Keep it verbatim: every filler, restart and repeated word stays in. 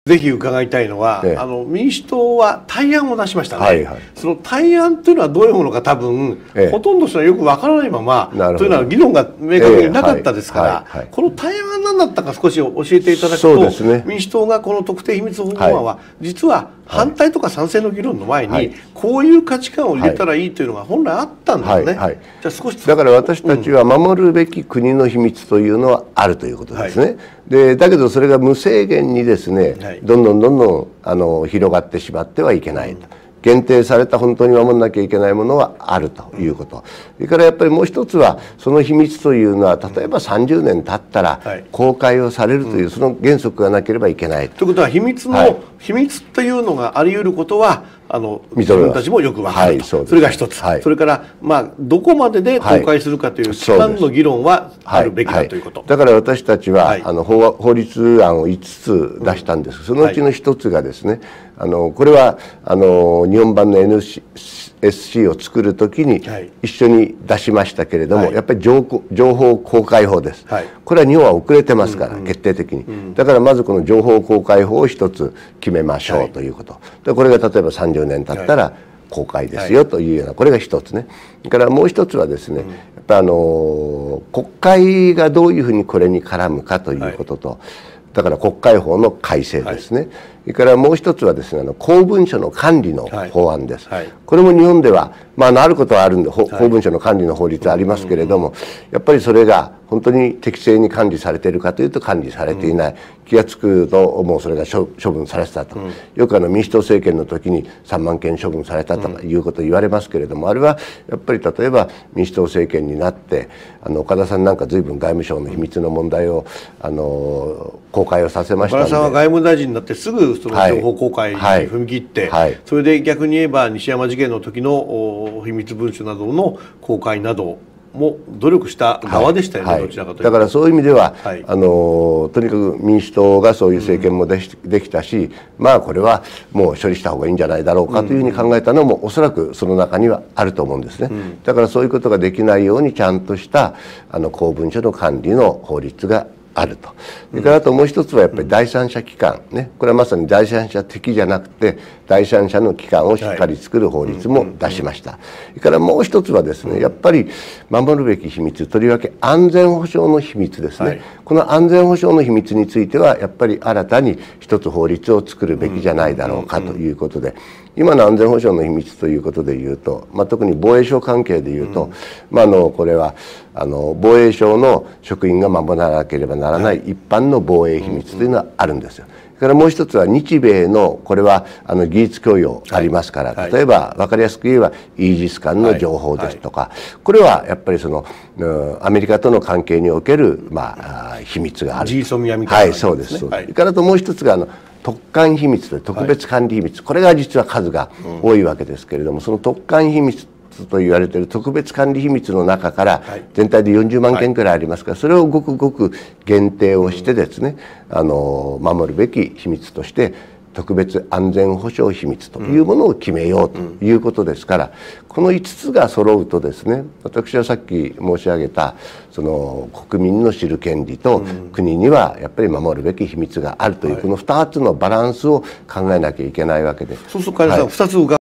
ぜひ伺いたいのは、ええ、あの民主党は対案を出しましたね、はいはい、その対案というのはどういうものか多分、ええ、ほとんどの人はよくわからないままというのは議論が明確になかったですから、ええはいはい、この対案は何だったか少し教えていただくと、ね、民主党がこの特定秘密保護法案は、はい、実は反対とか賛成の議論の前に、はい、こういう価値観を入れたらいいというのが本来あったんですね、はいはい、じゃあ少しだから私たちは守るべき国の秘密というのはあるということですね、はい、でだけどそれが無制限にですね、はい、どんどんどんどんあの広がってしまってはいけないと、うん、限定された本当に守らなきゃいけないものはあるということ、うん、それからやっぱりもう一つはその秘密というのは例えばさんじゅうねん経ったら公開をされるというその原則がなければいけないと。 ということは秘密の、はい、秘密というのがあり得ることはあの自分たちもよく分かると、はい、そ, それが一つ、はい、それから、まあ、どこまでで公開するかという期間の議論はあるべきだということ、 だから私たちは、はい、あの 法, 法律案をいつつ出したんです、うん、そのうちの一つがですね、あのこれはあの日本版の エヌエスシー を作るときに一緒に出しましたけれども、はい、やっぱり 情, 情報公開法です、はい、これは日本は遅れてますから、うんうん、決定的に、うん、だからまずこの情報公開法を一つ決めましょうということ、はい、でこれが例えばさんじゅうねん経ったら公開ですよというような、これが一つね。それからもう一つはですね、やっぱあの国会がどういうふうにこれに絡むかということと、はい、だから国会法の改正ですね、はい、それからもう一つはですね、あの公文書の管理の法案です、はいはい、これも日本では、まあ、あることはあるんで、はい、公文書の管理の法律ありますけれども、うんうん、やっぱりそれが本当に適正に管理されているかというと管理されていない、うん、気が付くともうそれが処分されてたと、うん、よくあの民主党政権の時にさんまんけん処分されたとかいうことを言われますけれども、あれはやっぱり例えば民主党政権になってあの岡田さんなんか随分外務省の秘密の問題をあの公開をさせましたので、 岡田さんは外務大臣になってすぐその情報公開に踏み切って、はいはい、それで逆に言えば西山事件の時の秘密文書などの公開なども努力した側でしたよね、はいはい、どちらかというと。 だからそういう意味では、はい、あのとにかく民主党がそういう政権もで き,、うん、できたし、まあこれはもう処理した方がいいんじゃないだろうかというふうに考えたのも、うん、おそらくその中にはあると思うんですね、うん、だからそういうことができないようにちゃんとしたあの公文書の管理の法律があると。それからあともう一つはやっぱり第三者機関ね、これはまさに第三者的じゃなくて第三者の機関をしっかり作る法律も出しました。それからもう一つはですね、やっぱり守るべき秘密、とりわけ安全保障の秘密ですね、はい、この安全保障の秘密についてはやっぱり新たに一つ法律を作るべきじゃないだろうかということで、今の安全保障の秘密ということでいうと、まあ、特に防衛省関係でいうと、うん、まあ、あのこれはあの防衛省の職員が守らなければならない一般の防衛秘密というのはあるんですよ。それからもう一つは日米のこれはあの技術供与ありますから、はい、例えば分かりやすく言えばイージス艦の情報ですとか、はいはい、これはやっぱりそのアメリカとの関係における、まあ、秘密がある。 ジーソミアみたいな、ね、 はい、そうです。それからともう一つがあの特管秘密という特別管理秘密、はい、これが実は数が多いわけですけれども、その特管秘密と言われている特別管理秘密の中から全体でよんじゅうまんけんくらいありますから、それをごくごく限定をしてですね、あの守るべき秘密として特別安全保障秘密というものを決めようということですから、このいつつが揃うとですね、私はさっき申し上げたその国民の知る権利と国にはやっぱり守るべき秘密があるという、このふたつのバランスを考えなきゃいけないわけで。 そうすると、加谷さん、ふたつ